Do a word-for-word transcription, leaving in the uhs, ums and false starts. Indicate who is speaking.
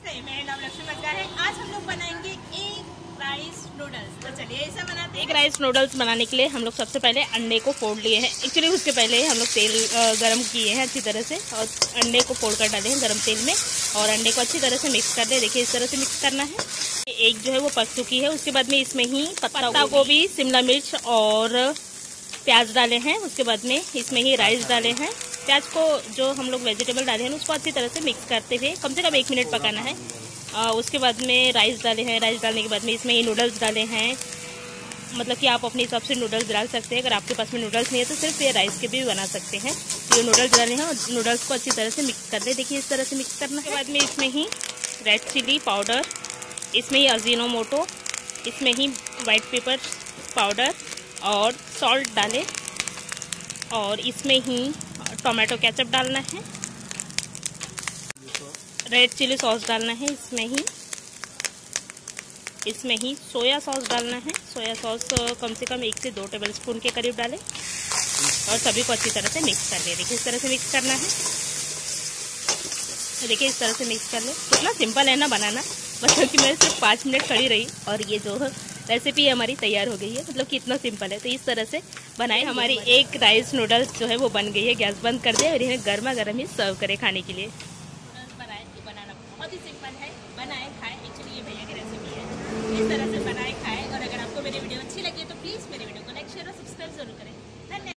Speaker 1: नमस्ते, मेरा नाम लक्ष्मी बग्गा है। आज हम लोग बनाएंगे एक राइस नूडल्स। तो चलिए ऐसा बनाते हैं।
Speaker 2: एक राइस नूडल्स बनाने के लिए हम लोग सबसे पहले अंडे को फोड़ लिए हैं। एक्चुअली उसके पहले हम लोग तेल गरम किए हैं अच्छी तरह से और अंडे को फोड़ कर डाले हैं गरम तेल में और अंडे को अच्छी तरह से मिक्स कर ले। देखिए इस तरह से मिक्स करना है। एक जो है वो पक चुकी है। उसके बाद में इसमें ही पत्ता गोभी, शिमला मिर्च और प्याज डाले हैं। उसके बाद में इसमें ही राइस डाले हैं। प्याज को जो हम लोग वेजिटेबल डाले हैं उसको अच्छी तरह से मिक्स करते हुए कम से कम एक मिनट पकाना है। आ, उसके बाद में राइस डाले हैं। राइस डालने के बाद में इसमें ये नूडल्स डाले हैं। मतलब कि आप अपने हिसाब से नूडल्स डाल सकते हैं। अगर आपके पास में नूडल्स नहीं है तो सिर्फ ये राइस के भी बना सकते हैं। ये नूडल्स डाले हैं और नूडल्स को अच्छी तरह से मिक्स कर दे। देखिए इस तरह से मिक्स करने के बाद में इसमें ही रेड चिली पाउडर, इसमें ही अजीनोमोटो, इसमें ही वाइट पेपर पाउडर और सॉल्ट डालें और इसमें ही टोमेटो केचप डालना है, रेड चिली सॉस डालना है, इसमें ही इसमें ही सोया सॉस डालना है। सोया सॉस कम से कम एक से दो टेबल स्पून के करीब डालें और सभी को अच्छी तरह से मिक्स कर लें। देखिए इस तरह से मिक्स करना है। देखिए इस तरह से मिक्स कर ले। कितना सिंपल है ना बनाना। मतलब कि मैं सिर्फ पाँच मिनट खड़ी रही और ये जो रेसिपी हमारी तैयार हो गई है। मतलब कि इतना सिंपल है। तो इस तरह से बनाए। हमारी एक राइस नूडल्स जो है वो बन गई है। गैस बंद कर दे और इन्हें गर्मा गर्म ही सर्व करें खाने के लिए।
Speaker 1: नूडल्स बनाए, बनाना बहुत ही सिंपल है। बनाए खाए, एक्चुअली ये भैया की रेसिपी है। इस तरह से बनाए खाए। और अगर आपको मेरी वीडियो अच्छी लगी तो प्लीज़ मेरी वीडियो को लाइक, शेयर और सब्सक्राइब जरूर करें। धन्यवाद।